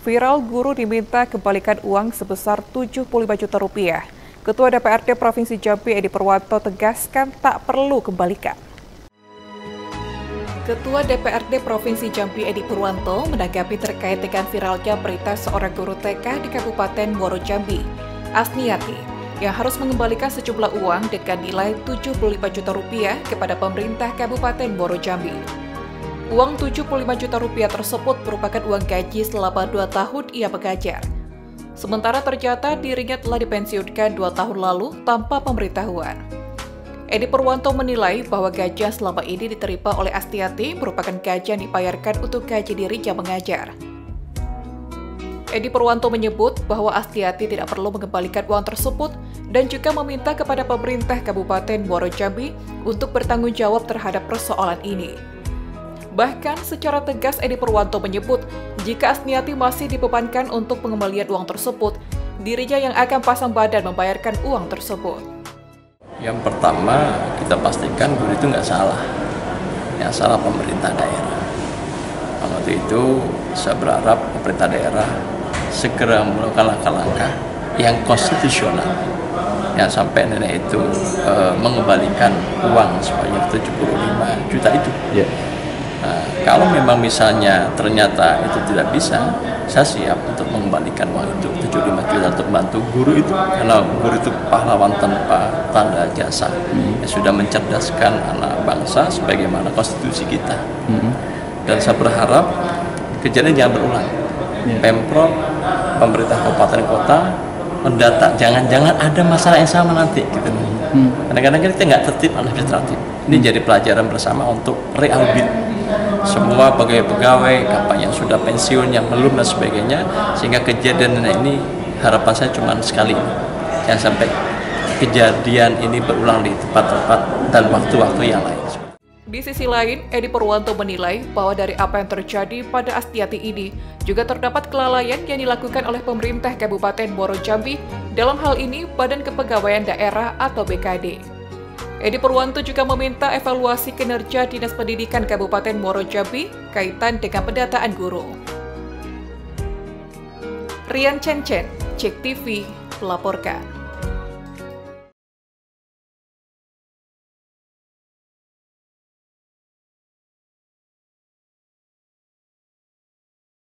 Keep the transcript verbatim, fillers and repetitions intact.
Viral guru diminta kembalikan uang sebesar tujuh puluh lima juta rupiah. Ketua D P R D Provinsi Jambi Edi Purwanto tegaskan tak perlu kembalikan. Ketua D P R D Provinsi Jambi Edi Purwanto menanggapi terkait dengan viralnya berita seorang guru T K di Kabupaten Muaro Jambi, Asniati, yang harus mengembalikan sejumlah uang dengan nilai tujuh puluh lima juta rupiah kepada pemerintah Kabupaten Muaro Jambi. Uang tujuh puluh lima juta rupiah tersebut merupakan uang gaji selama dua tahun ia mengajar. Sementara ternyata dirinya telah dipensiunkan dua tahun lalu tanpa pemberitahuan. Edi Purwanto menilai bahwa gaji selama ini diterima oleh Astiati merupakan gaji yang dibayarkan untuk gaji dirinya mengajar. Edi Purwanto menyebut bahwa Astiati tidak perlu mengembalikan uang tersebut dan juga meminta kepada pemerintah Kabupaten Muaro Jambi untuk bertanggung jawab terhadap persoalan ini. Bahkan secara tegas Edi Purwanto menyebut jika Asniati masih dibebankan untuk pengembalian uang tersebut, dirinya yang akan pasang badan membayarkan uang tersebut. Yang pertama, kita pastikan guru itu nggak salah. Yang salah pemerintah daerah. Waktu itu saya berharap pemerintah daerah segera melakukan langkah-langkah yang konstitusional. Yang sampai nenek itu e, mengembalikan uang sebanyak tujuh puluh lima juta itu. Yeah. Nah, kalau memang misalnya ternyata itu tidak bisa, saya siap untuk mengembalikan uang itu tujuh puluh lima juta untuk membantu guru itu, karena guru itu pahlawan tanpa tanda jasa hmm. yang sudah mencerdaskan anak bangsa sebagaimana konstitusi kita. Hmm. Dan saya berharap kejadian jangan berulang. Yeah. Pemprov, pemerintah kabupaten kota mendata, jangan-jangan ada masalah yang sama nanti. Gitu. Hmm. Kadang-kadang kita nggak tertib administratif. Ini hmm. jadi pelajaran bersama untuk reaudit semua pegawai-pegawai, kapan yang sudah pensiun, yang belum dan sebagainya, sehingga kejadian ini harapan saya cuma sekali ini. Jangan sampai kejadian ini berulang di tempat-tempat dan waktu-waktu yang lain. Di sisi lain, Edi Purwanto menilai bahwa dari apa yang terjadi pada Astiati ini juga terdapat kelalaian yang dilakukan oleh pemerintah Kabupaten Muaro Jambi, dalam hal ini Badan Kepegawaian Daerah atau B K D. Edi Purwanto juga meminta evaluasi kinerja Dinas Pendidikan Kabupaten Muaro Jambi kaitan dengan pendataan guru. Rian Chen Chen, Cek T V, melaporkan.